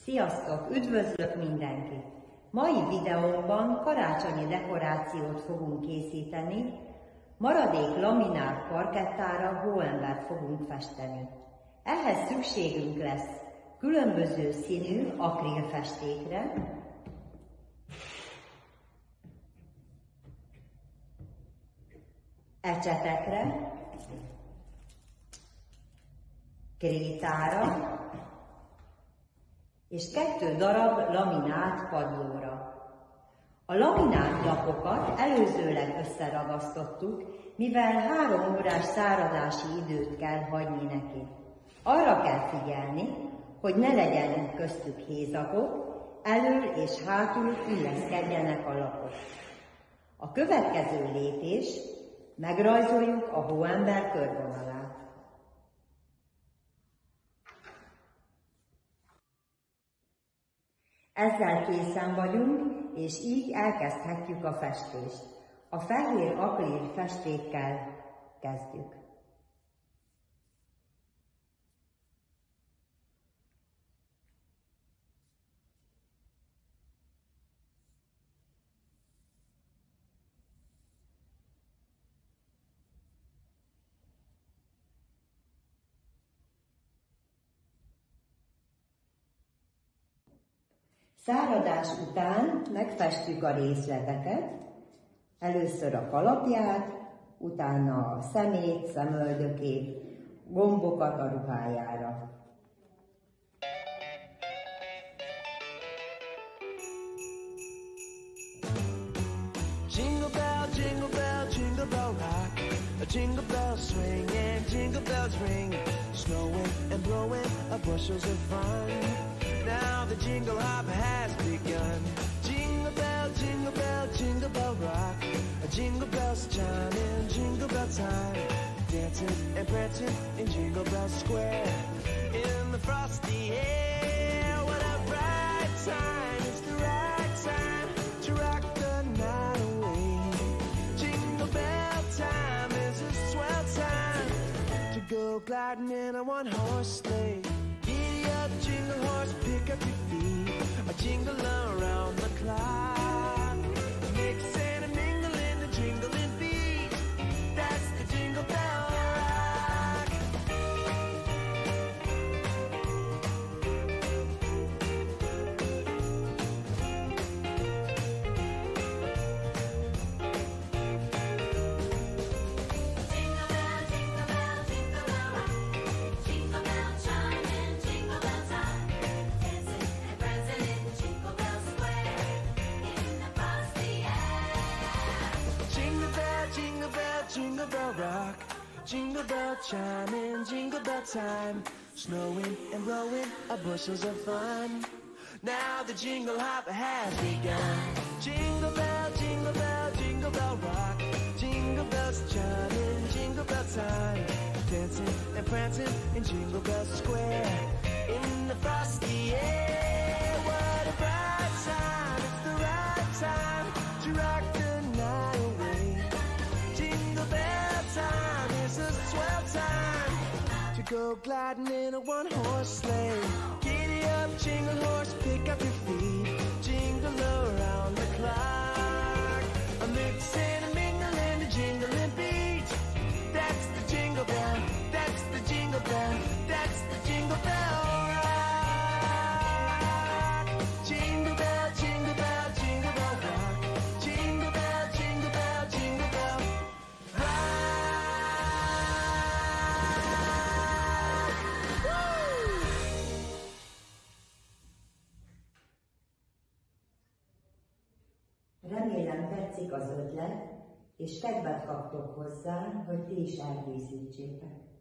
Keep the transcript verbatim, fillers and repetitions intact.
Sziasztok! Üdvözlök mindenkit! Mai videóban karácsonyi dekorációt fogunk készíteni, maradék laminált parkettára hóembert fogunk festeni. Ehhez szükségünk lesz különböző színű akrilfestékre, ecsetekre, krétára és kettő darab laminált padlóra. A laminált lapokat előzőleg összeragasztottuk, mivel három órás száradási időt kell hagyni neki. Arra kell figyelni, hogy ne legyen köztük hézagok, elől és hátul illeszkedjenek a lapok. A következő lépés, megrajzoljuk a hóember körvonalát. Ezzel készen vagyunk, és így elkezdhetjük a festést. A fehér akril festékkel kezdjük. Száradás után megfestjük a részleteket, először a kalapját, utána a szemét, szemöldökét, gombokat a ruhájára. Jingle bell, jingle bell, jingle bell rock, a jingle bell swing and jingle bells ring, snowing and blowing up bushels of fun. Now the jingle hop has begun. Jingle bell, jingle bell, jingle bell rock. A jingle bells chiming, jingle bell time. Dancing and prancing in Jingle Bell Square. In the frosty air, what a bright time. It's the right time to rock the night away. Jingle bell time is a swell time to go gliding in a one-horse sleigh. Giddy up, jingle horse, pick up your feet, a jingle around the clock. Mixing and mingling the jingling beat, that's the Jingle Bell Rock. Jingle bell, jingle bell, jingle bell rock. Jingle bell chiming, jingle bell time. Dancing and prancing in Jingle Bell Square. In the frosty air. Jingle bell, jingle bell, jingle bell rock. Jingle bell chiming, jingle bell time. Snowing and blowing up bushels of fun. Now the jingle hop has begun. Jingle bell, jingle bell, jingle bell rock. Jingle bells chiming, jingle bell time. Dancing and prancing in Jingle Bell Square. In the frosty air, what a bright time. It's the right time to rock the night away. Jingle bell time is a swell time to go gliding in a one-horse sleigh. Giddy up, jingle horse, pick up your feet, jingle around the clock. A mixing and mingling the jingling beat, that's the Jingle Bell, that's the Jingle Bell, that's the Jingle Bell Rock. Jingle bell, jingle bell, jingle bell rock. Jingle bell, jingle bell, jingle bell rock. Woo! Remélem tetszik az ötlet, és kedvet kaptok hozzá, hogy ti is elkészítsétek.